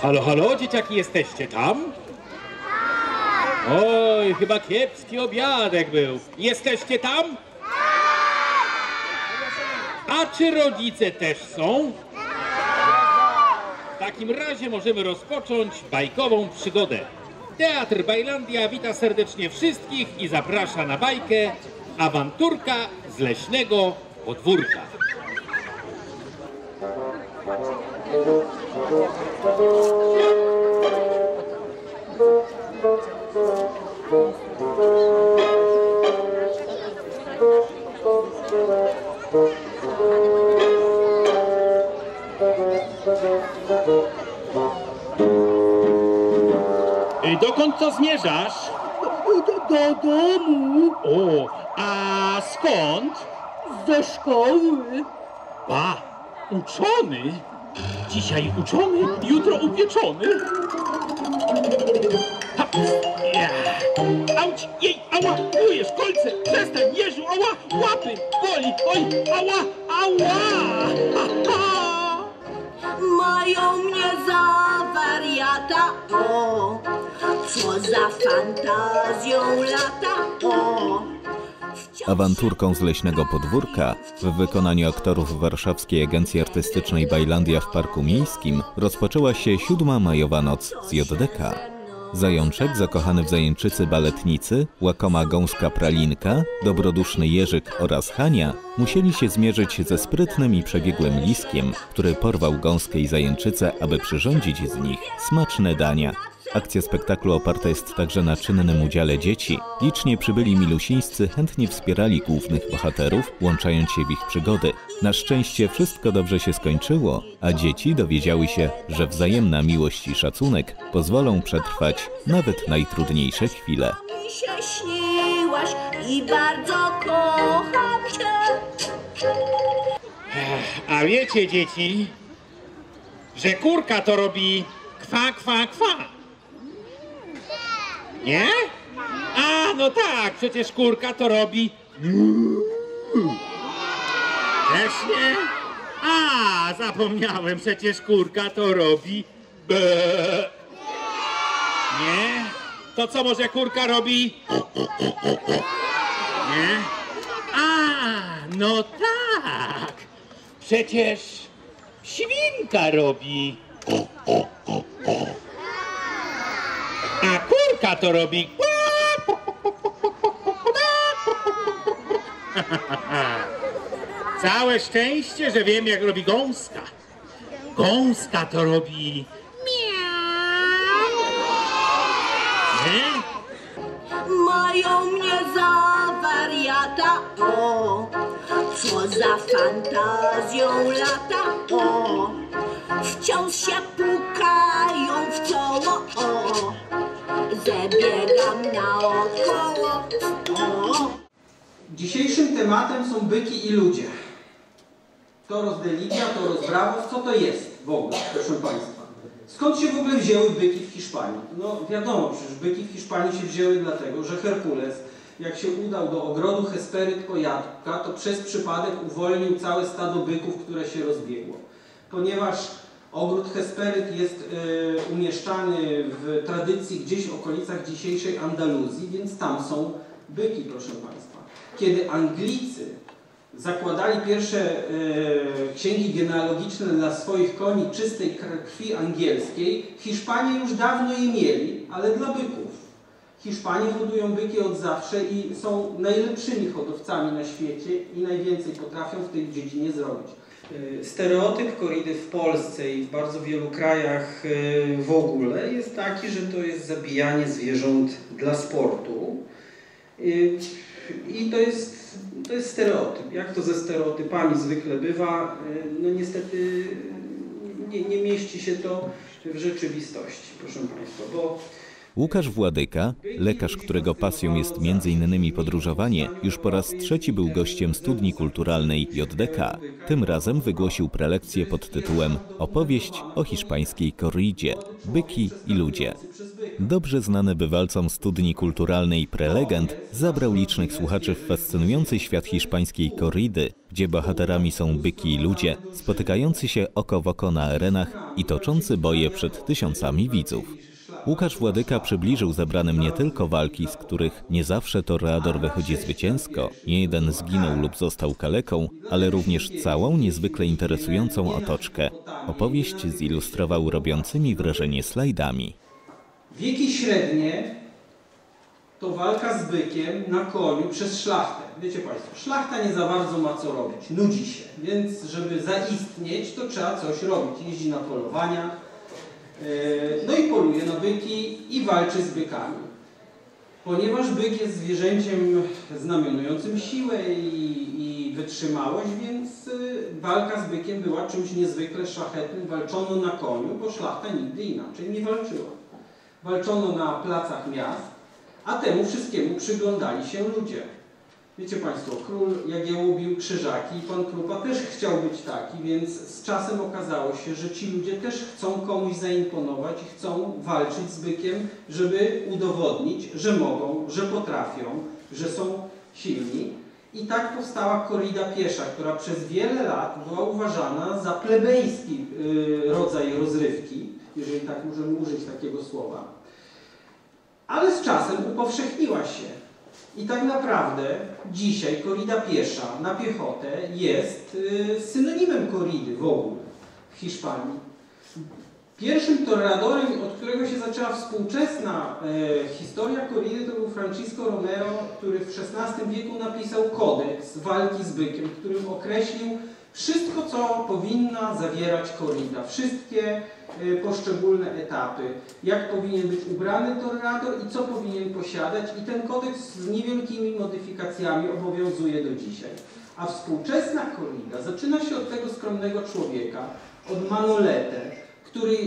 Halo, halo, dzieciaki, jesteście tam? Oj, chyba kiepski obiadek był. Jesteście tam? A czy rodzice też są? W takim razie możemy rozpocząć bajkową przygodę. Teatr Bajlandia wita serdecznie wszystkich i zaprasza na bajkę Awanturka z leśnego podwórka. Dokąd to zmierzasz? Do domu. O, a skąd? Ze szkoły. Ba, uczony? Dzisiaj uczony, jutro upieczony. Ha, ja. Auć, jej, ała, czujesz kolce, przestań, Jezu, ała, łapy, boli, oj, ała, ała. Ha, ha. Mają mnie za wariata, o, co za fantazją lata, o. Awanturką z leśnego podwórka w wykonaniu aktorów Warszawskiej Agencji Artystycznej Bajlandia w Parku Miejskim rozpoczęła się 7. majowa noc z JDK. Zajączek zakochany w zajęczycy baletnicy, łakoma gąska pralinka, dobroduszny Jerzyk oraz Hania musieli się zmierzyć ze sprytnym i przebiegłym liskiem, który porwał gąskę i zajęczycę, aby przyrządzić z nich smaczne dania. Akcja spektaklu oparta jest także na czynnym udziale dzieci. Licznie przybyli milusińscy chętnie wspierali głównych bohaterów, włączając się w ich przygody. Na szczęście wszystko dobrze się skończyło, a dzieci dowiedziały się, że wzajemna miłość i szacunek pozwolą przetrwać nawet najtrudniejsze chwile. Mi się śniłaś i bardzo kocham cię. A wiecie, dzieci, że kurka to robi kwa, kwa, kwa. Nie? A, no tak, przecież kurka to robi... Też nie? A, zapomniałem, przecież kurka to robi... Nie? To co może kurka robi? Nie? A, no tak! Przecież świnka robi... A kurka to robi... Całe szczęście, że wiem, jak robi gąska. Gąska to robi... Miau. Nie? Mają mnie za wariata, o, co za fantazją lata, o. Wciąż się pukają w czoło, o, zabiegam naokoło, o. Dzisiejszym tematem są byki i ludzie. Toros de Lidia, Toros Bravos, co to jest w ogóle, proszę Państwa? Skąd się w ogóle wzięły byki w Hiszpanii? No wiadomo, przecież byki w Hiszpanii się wzięły dlatego, że Herkules, jak się udał do ogrodu Hespery Kojatka, to przez przypadek uwolnił całe stado byków, które się rozbiegło. Ponieważ ogród Hesperyt jest umieszczany w tradycji gdzieś w okolicach dzisiejszej Andaluzji, więc tam są byki, proszę Państwa. Kiedy Anglicy zakładali pierwsze księgi genealogiczne dla swoich koni czystej krwi angielskiej, Hiszpanie już dawno je mieli, ale dla byków. Hiszpanie hodują byki od zawsze i są najlepszymi hodowcami na świecie i najwięcej potrafią w tej dziedzinie zrobić. Stereotyp korridy w Polsce i w bardzo wielu krajach w ogóle jest taki, że to jest zabijanie zwierząt dla sportu. I to jest stereotyp. Jak to ze stereotypami zwykle bywa, no niestety nie mieści się to w rzeczywistości, proszę Państwa, bo... Łukasz Władyka, lekarz, którego pasją jest m.in. podróżowanie, już po raz 3. był gościem studni kulturalnej JDK. Tym razem wygłosił prelekcję pod tytułem Opowieść o hiszpańskiej korridzie – byki i ludzie. Dobrze znany bywalcom studni kulturalnej prelegent zabrał licznych słuchaczy w fascynujący świat hiszpańskiej korridy, gdzie bohaterami są byki i ludzie, spotykający się oko w oko na arenach i toczący boje przed tysiącami widzów. Łukasz Władyka przybliżył zebranym nie tylko walki, z których nie zawsze toreador wychodzi zwycięsko, nie jeden zginął lub został kaleką, ale również całą niezwykle interesującą otoczkę. Opowieść zilustrował robiącymi wrażenie slajdami. Wieki średnie to walka z bykiem na koniu przez szlachtę. Wiecie Państwo, szlachta nie za bardzo ma co robić, nudzi się, więc żeby zaistnieć, to trzeba coś robić. Jeździ na polowania, no i poluje na byki i walczy z bykami. Ponieważ byk jest zwierzęciem znamionującym siłę i wytrzymałość, więc walka z bykiem była czymś niezwykle szlachetnym. Walczono na koniu, bo szlachta nigdy inaczej nie walczyła. Walczono na placach miast, a temu wszystkiemu przyglądali się ludzie. Wiecie Państwo, król Jagiełło bił krzyżaki i pan Krupa też chciał być taki, więc z czasem okazało się, że ci ludzie też chcą komuś zaimponować i chcą walczyć z bykiem, żeby udowodnić, że mogą, że potrafią, że są silni. I tak powstała korrida piesza, która przez wiele lat była uważana za plebejski rodzaj rozrywki, jeżeli tak możemy użyć takiego słowa. Ale z czasem upowszechniła się. I tak naprawdę dzisiaj korrida piesza na piechotę jest synonimem korridy w ogóle w Hiszpanii. Pierwszym toreadorem, od którego się zaczęła współczesna historia korridy, to był Francisco Romero, który w XVI wieku napisał kodeks walki z bykiem, w którym określił wszystko, co powinna zawierać korrida, wszystkie poszczególne etapy, jak powinien być ubrany toreador i co powinien posiadać, i ten kodeks z niewielkimi modyfikacjami obowiązuje do dzisiaj. A współczesna korrida zaczyna się od tego skromnego człowieka, od Manolete, który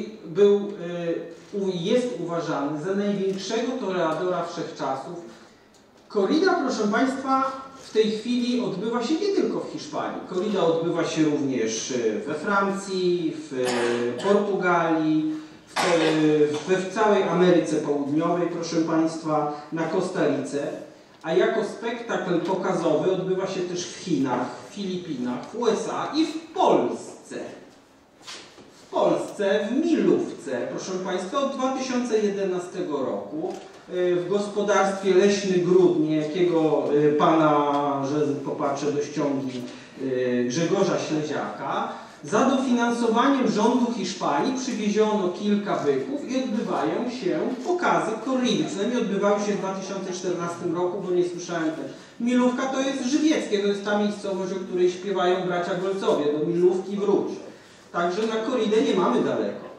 jest uważany za największego toreadora wszechczasów. Korrida, proszę Państwa, w tej chwili odbywa się nie tylko w Hiszpanii. Korrida odbywa się również we Francji, w Portugalii, w całej Ameryce Południowej, proszę Państwa, na Kostarice. A jako spektakl pokazowy odbywa się też w Chinach, w Filipinach, w USA i w Polsce. W Polsce, w Milówce, proszę Państwa, od 2011 roku w gospodarstwie Leśny Gród niejakiego pana, że popatrzę do ściągi, Grzegorza Śleziaka, za dofinansowaniem rządu Hiszpanii przywieziono kilka byków i odbywają się pokazy korridy. Przynajmniej odbywały się w 2014 roku, bo nie słyszałem też. Milówka to jest żywieckie, to jest ta miejscowość, o której śpiewają bracia Golcowie, do Milówki wróć. Także na korridę nie mamy daleko.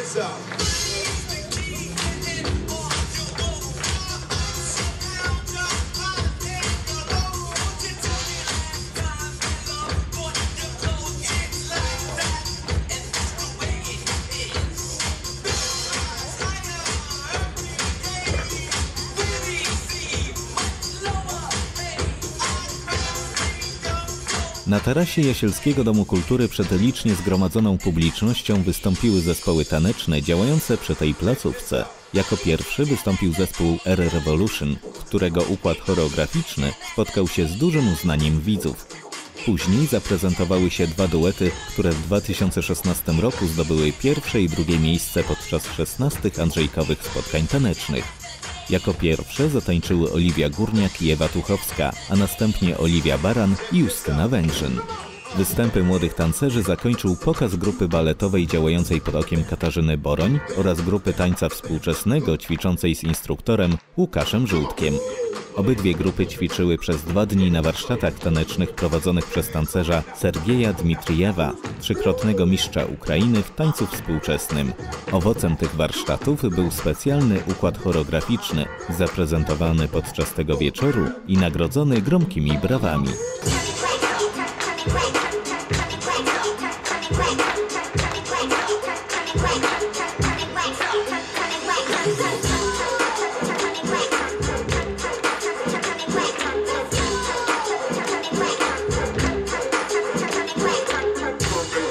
Na tarasie Jasielskiego Domu Kultury przed licznie zgromadzoną publicznością wystąpiły zespoły taneczne działające przy tej placówce. Jako pierwszy wystąpił zespół Air Revolution, którego układ choreograficzny spotkał się z dużym uznaniem widzów. Później zaprezentowały się dwa duety, które w 2016 roku zdobyły pierwsze i drugie miejsce podczas 16 Andrzejkowych spotkań tanecznych. Jako pierwsze zatańczyły Oliwia Górniak i Ewa Tuchowska, a następnie Oliwia Baran i Justyna Węgrzyn. Występy młodych tancerzy zakończył pokaz grupy baletowej działającej pod okiem Katarzyny Boroń oraz grupy tańca współczesnego ćwiczącej z instruktorem Łukaszem Żółtkiem. Obydwie grupy ćwiczyły przez 2 dni na warsztatach tanecznych prowadzonych przez tancerza Sergieja Dmitrijewa, trzykrotnego mistrza Ukrainy w tańcu współczesnym. Owocem tych warsztatów był specjalny układ choreograficzny, zaprezentowany podczas tego wieczoru i nagrodzony gromkimi brawami.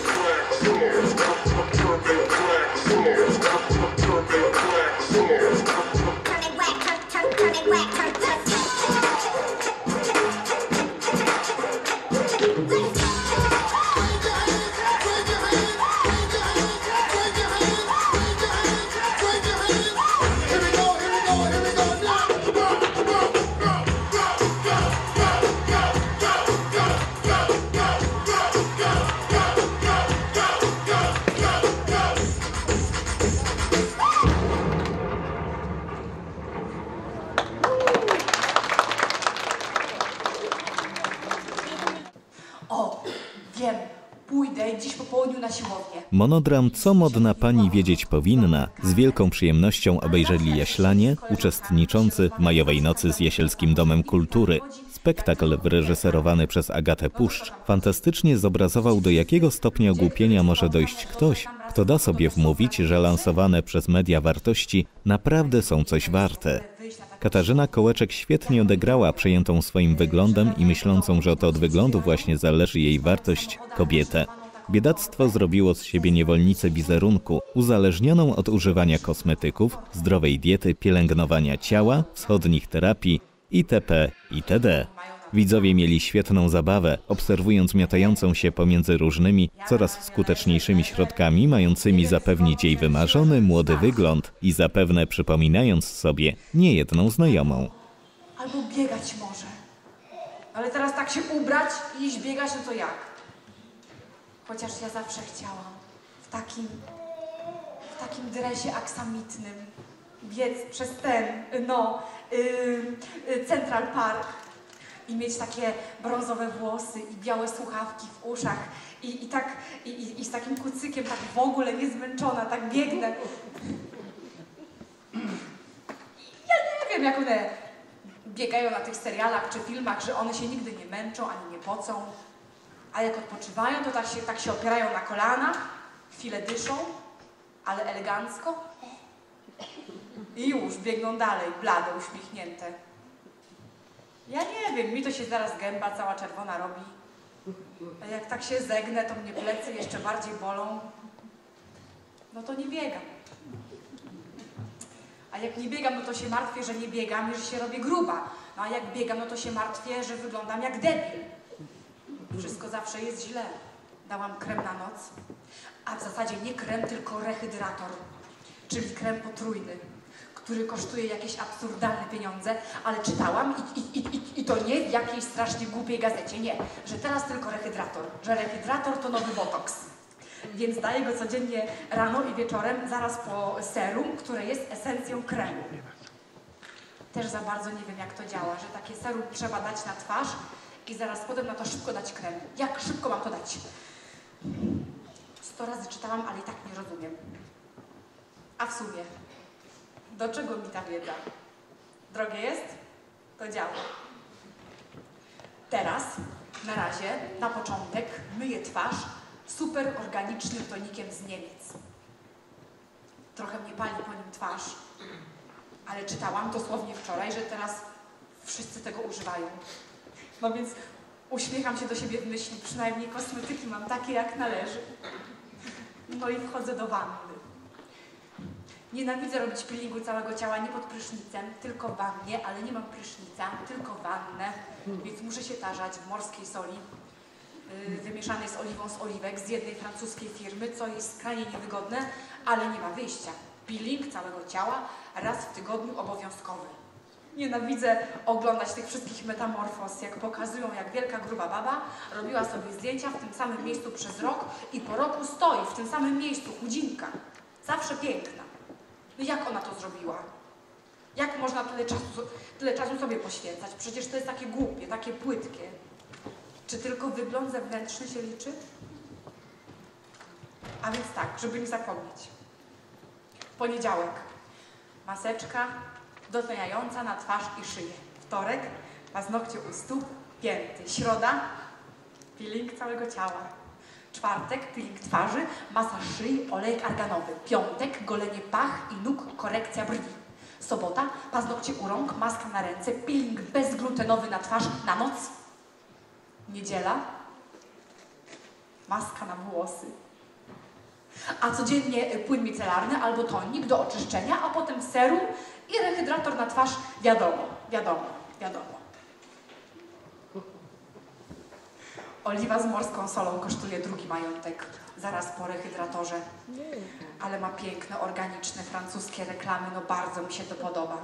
Yeah. Monodram Co modna pani wiedzieć powinna z wielką przyjemnością obejrzeli jaślanie uczestniczący w Majowej Nocy z Jasielskim Domem Kultury. Spektakl wyreżyserowany przez Agatę Puszcz fantastycznie zobrazował, do jakiego stopnia ogłupienia może dojść ktoś, kto da sobie wmówić, że lansowane przez media wartości naprawdę są coś warte. Katarzyna Kołeczek świetnie odegrała przejętą swoim wyglądem i myślącą, że to od wyglądu właśnie zależy jej wartość, kobietę. Biedactwo zrobiło z siebie niewolnicę wizerunku, uzależnioną od używania kosmetyków, zdrowej diety, pielęgnowania ciała, wschodnich terapii itp. itd. Widzowie mieli świetną zabawę, obserwując miotającą się pomiędzy różnymi, coraz skuteczniejszymi środkami mającymi zapewnić jej wymarzony, młody wygląd i zapewne przypominając sobie niejedną znajomą. Albo biegać może. Ale teraz tak się ubrać i iść biegać, no to jak? Chociaż ja zawsze chciałam w takim dresie aksamitnym biec przez Central Park i mieć takie brązowe włosy i białe słuchawki w uszach i z takim kucykiem tak w ogóle niezmęczona, tak biegnę. Ja nie wiem, jak one biegają na tych serialach czy filmach, że one się nigdy nie męczą ani nie pocą, a jak odpoczywają, to tak się opierają na kolanach, chwilę dyszą, ale elegancko i już biegną dalej, blade, uśmiechnięte. Ja nie wiem, mi to się zaraz gęba cała czerwona robi. A jak tak się zegnę, to mnie plecy jeszcze bardziej bolą. No to nie biegam. A jak nie biegam, no to się martwię, że nie biegam i że się robię gruba. No a jak biegam, no to się martwię, że wyglądam jak debil. Wszystko zawsze jest źle. Dałam krem na noc, a w zasadzie nie krem, tylko rehydrator, czyli krem potrójny, który kosztuje jakieś absurdalne pieniądze, ale czytałam i to nie w jakiejś strasznie głupiej gazecie, nie, że teraz tylko rehydrator, że rehydrator to nowy botoks. Więc daję go codziennie rano i wieczorem, zaraz po serum, które jest esencją kremu. Też za bardzo nie wiem, jak to działa, że takie serum trzeba dać na twarz i zaraz potem na to szybko dać krem. Jak szybko mam to dać? 100 razy czytałam, ale i tak nie rozumiem. A w sumie, do czego mi ta wiedza? Drogie jest? To działa. Teraz, na razie, na początek, myję twarz super organicznym tonikiem z Niemiec. Trochę mnie pali po nim twarz, ale czytałam dosłownie wczoraj, że teraz wszyscy tego używają. No więc uśmiecham się do siebie w myśli, przynajmniej kosmetyki mam takie, jak należy. No i wchodzę do wanny. Nienawidzę robić peelingu całego ciała nie pod prysznicem, tylko w wannie, ale nie mam prysznica, tylko wannę, więc muszę się tarzać w morskiej soli wymieszanej z oliwą z oliwek z jednej francuskiej firmy, co jest skrajnie niewygodne, ale nie ma wyjścia. Peeling całego ciała raz w tygodniu obowiązkowy. Nienawidzę oglądać tych wszystkich metamorfoz, jak pokazują, jak wielka gruba baba robiła sobie zdjęcia w tym samym miejscu przez rok i po roku stoi w tym samym miejscu, chudzinka. Zawsze piękna. No jak ona to zrobiła? Jak można tyle czasu sobie poświęcać? Przecież to jest takie głupie, takie płytkie. Czy tylko wygląd zewnętrzny się liczy? A więc tak, żeby nie zapomnieć. Poniedziałek. Maseczka dotleniająca na twarz i szyję. Wtorek. Paznokcie u stóp, pięty. Środa. Peeling całego ciała. Czwartek. Peeling twarzy, masa szyi, olejek arganowy. Piątek. Golenie pach i nóg, korekcja brwi. Sobota. Paznokcie u rąk, maska na ręce, peeling bezglutenowy na twarz na noc. Niedziela. Maska na włosy. A codziennie płyn micelarny albo tonik do oczyszczenia, a potem serum i rehydrator na twarz. Wiadomo. Oliwa z morską solą kosztuje drugi majątek, zaraz po rehydratorze. Ale ma piękne, organiczne, francuskie reklamy, no bardzo mi się to podoba.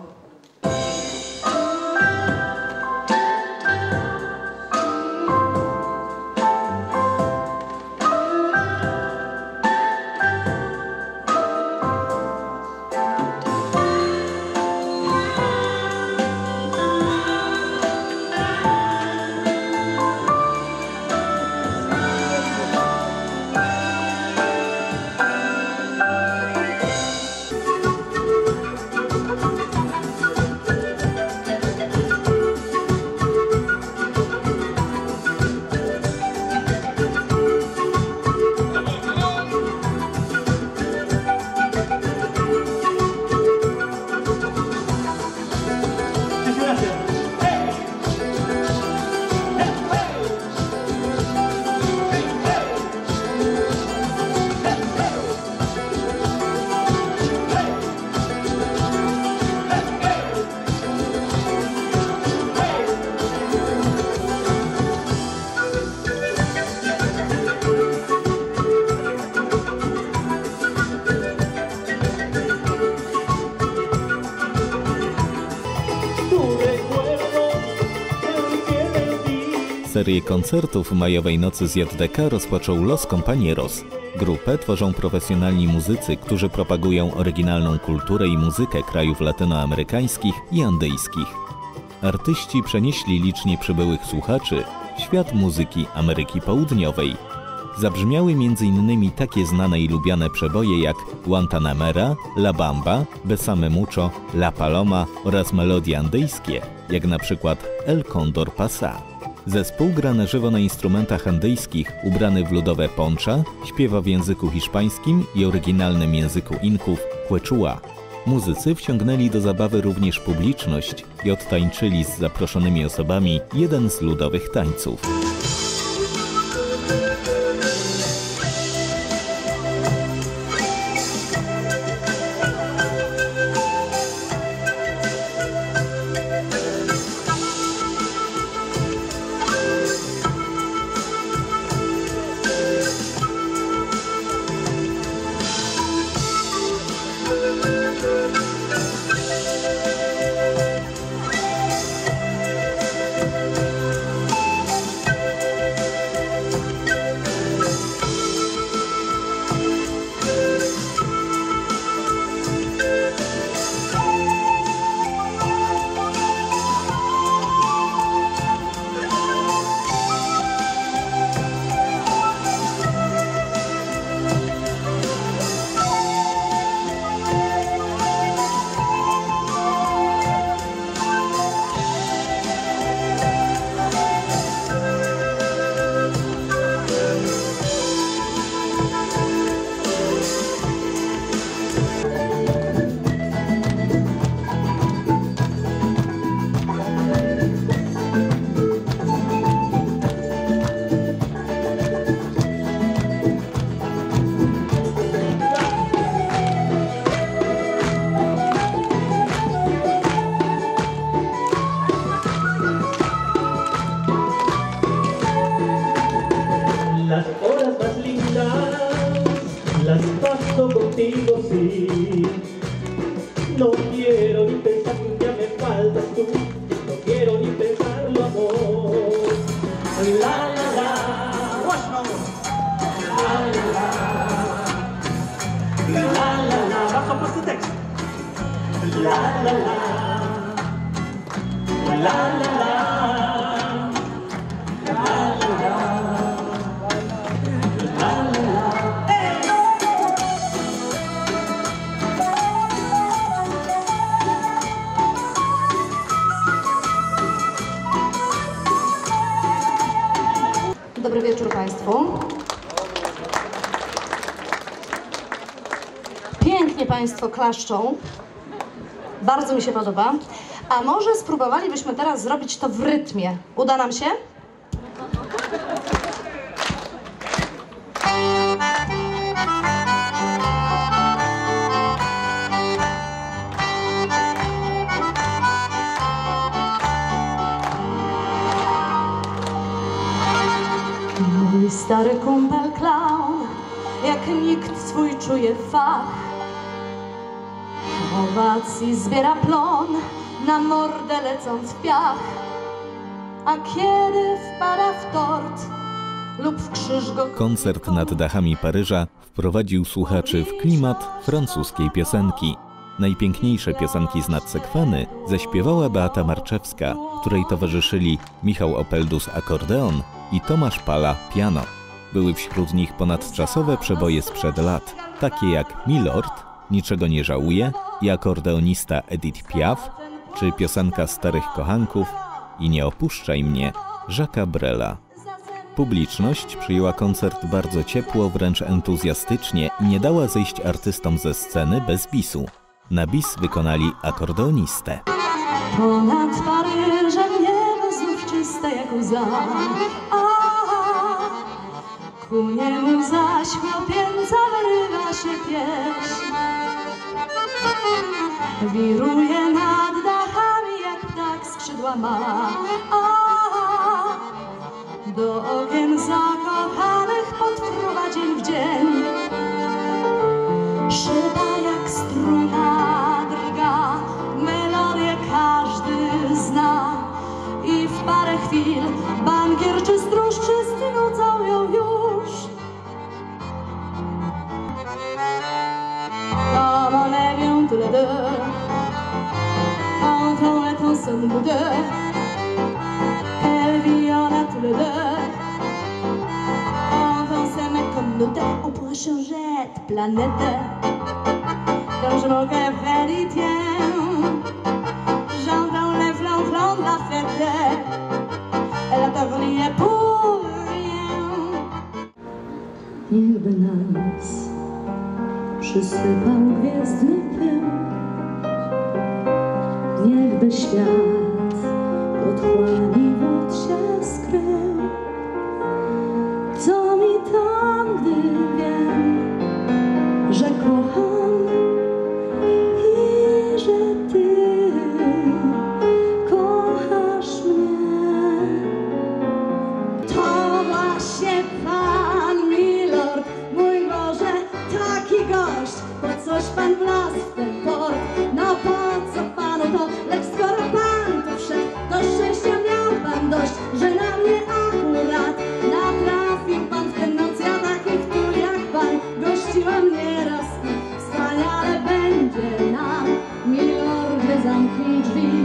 Serię koncertów Majowej Nocy z JDK rozpoczął Los Compañeros. Grupę tworzą profesjonalni muzycy, którzy propagują oryginalną kulturę i muzykę krajów latynoamerykańskich i andyjskich. Artyści przenieśli licznie przybyłych słuchaczy w świat muzyki Ameryki Południowej. Zabrzmiały m.in. takie znane i lubiane przeboje jak Guantanamera, La Bamba, Besame Mucho, La Paloma oraz melodie andyjskie, jak na przykład El Condor Pasa. Zespół gra na żywo na instrumentach andyjskich, ubrany w ludowe poncha, śpiewa w języku hiszpańskim i oryginalnym języku Inków Quechua. Muzycy wciągnęli do zabawy również publiczność i odtańczyli z zaproszonymi osobami jeden z ludowych tańców. Las horas más lindas las paso contigo, sí. No quiero ni pensar que un día me faltas tú. No quiero ni pensarlo, amor. La la la, la la la, la la la. Baja por tu texto. La la la, la la la. Dobry wieczór Państwu. Pięknie Państwo klaszczą. Bardzo mi się podoba. A może spróbowalibyśmy teraz zrobić to w rytmie. Uda nam się? Mój stary kumpel klaun, jak nikt swój czuje fach. W owacji zbiera plon, na mordę lecąc w piach. A kiedy wpada w tort lub w krzyż go... Koncert nad dachami Paryża wprowadził słuchaczy w klimat francuskiej piosenki. Najpiękniejsze piosenki z Nadsekwany zaśpiewała Beata Marczewska, której towarzyszyli Michał Opeldus akordeon i Tomasz Pala piano. Były wśród nich ponadczasowe przeboje sprzed lat, takie jak Milord, Niczego nie żałuję i akordeonista Edith Piaf, czy piosenka starych kochanków i Nie opuszczaj mnie Jacques'a Brela. Publiczność przyjęła koncert bardzo ciepło, wręcz entuzjastycznie i nie dała zejść artystom ze sceny bez bisu. Na bis wykonali akordeonistę. Ponad Paryżem niebo znów czyste jak łza, ku niemu zaś chłopięca wyrywa się pieśń. Wiruje nad dachami jak ptak skrzydła ma, do okien zakochanych podfruwa dzień w dzień. Szyba jak struna drga, melodię każdy zna i w parę chwil bankier tous les deux. Entends et ton son nous deux. Quelle vie on a tous les deux. On va s'aimer comme nous deux. On pourra changer de planète. Quand je me rêverai du tien, j'entends les flancs de la fête. Et la table n'y est pour rien. Niechby nas przysypał gwiezdny pył. Niechby świat otchłani wód się skrył. Co mi tam, gdy wiem, że kocham i że ty kochasz mnie. To właśnie pan milord, mój Boże, taki gość. Po coś pan wlazł w ten port, no po co panu to? Lecz skoro pan tu wszedł, to szczęścia miał pan dość, że na mnie akurat natrafił pan w tę noc. Ja takich tu jak pan gościłam nieraz i wspaniale będzie nam, milordzie, zamknij drzwi.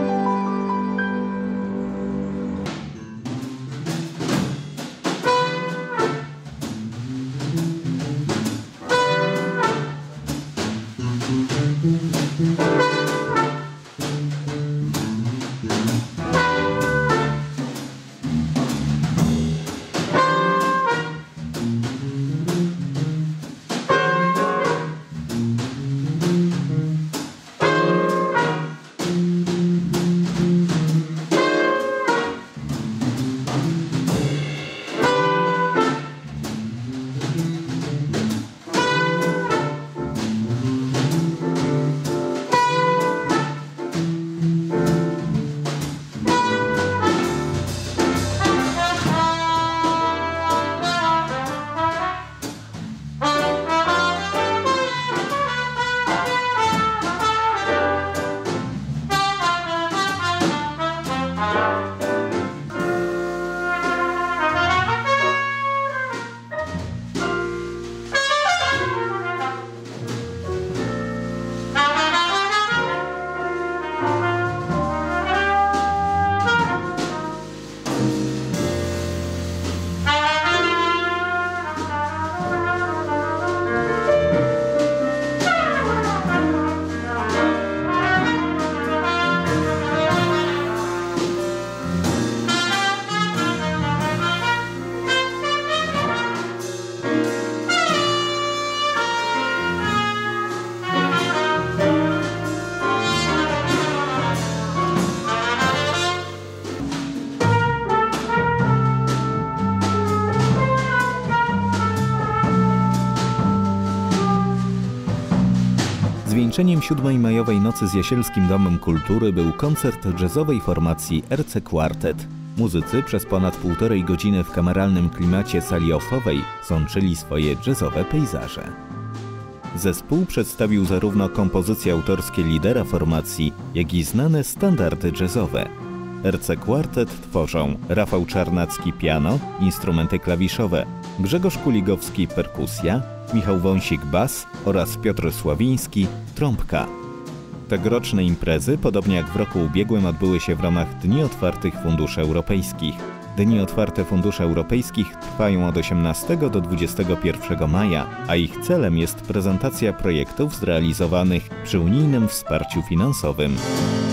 Zwieńczeniem 7. majowej nocy z Jasielskim Domem Kultury był koncert jazzowej formacji RC Quartet. Muzycy przez ponad 1,5 godziny w kameralnym klimacie sali offowej sączyli swoje jazzowe pejzaże. Zespół przedstawił zarówno kompozycje autorskie lidera formacji, jak i znane standardy jazzowe. RC Quartet tworzą Rafał Czarnacki piano, instrumenty klawiszowe, Grzegorz Kuligowski perkusja, Michał Wąsik bas oraz Piotr Sławiński trąbka. Tegoroczne imprezy, podobnie jak w roku ubiegłym, odbyły się w ramach Dni Otwartych Funduszy Europejskich. Dni Otwarte Funduszy Europejskich trwają od 18 do 21 maja, a ich celem jest prezentacja projektów zrealizowanych przy unijnym wsparciu finansowym.